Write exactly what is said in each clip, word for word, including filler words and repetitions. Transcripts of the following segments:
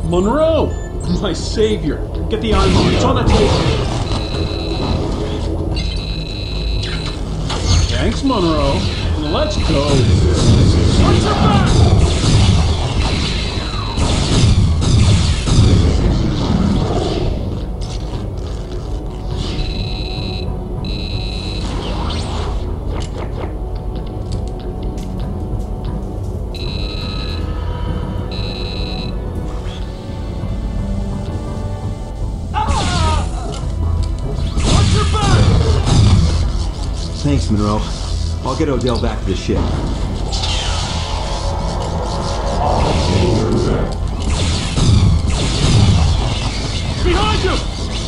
Monroe! My savior! Get the eye It's on the table! Thanks, Monroe. Let's go! Watch your back! Thanks, Monroe. I'll get Odell back to the ship. Behind you!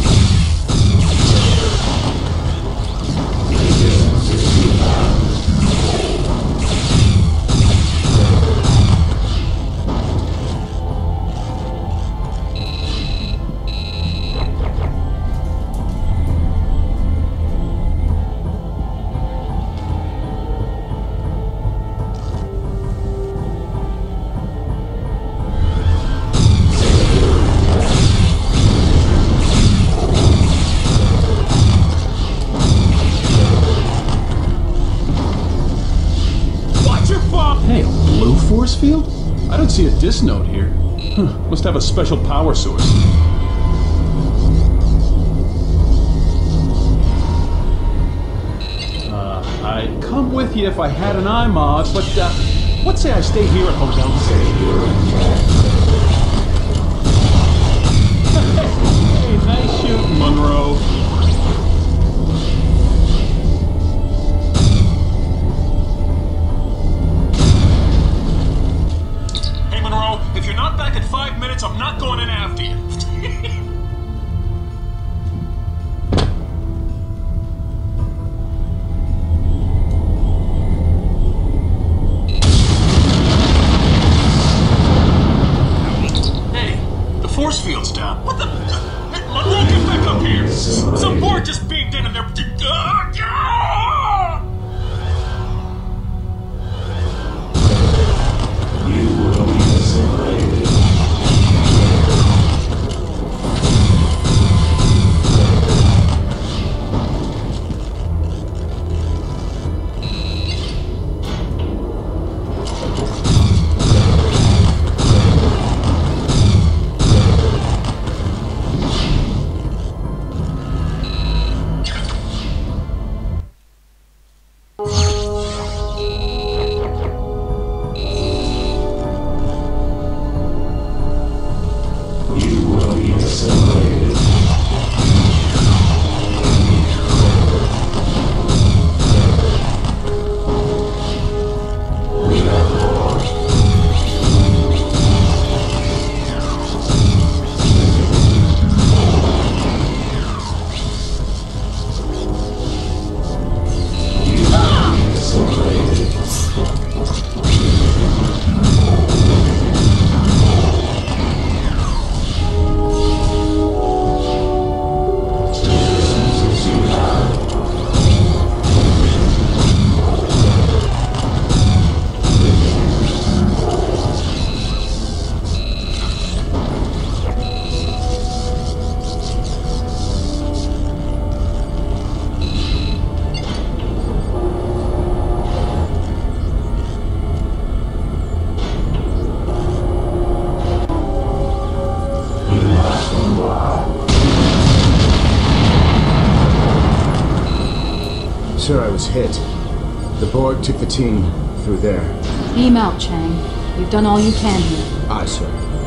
Force field? I don't see a dis note here. Huh, must have a special power source. Uh, I'd come with you if I had an I mod, but uh, let's say I stay here at Hotel Hey, nice shooting, Monroe. If you're not back in five minutes, I'm not going in after you. Hey, the force field's down. What the? Monroe, get back up here. Some board just beamed in and they're... Sir, I was hit. The Borg took the team through there. Beam out, Chang. You've done all you can here. Aye, sir.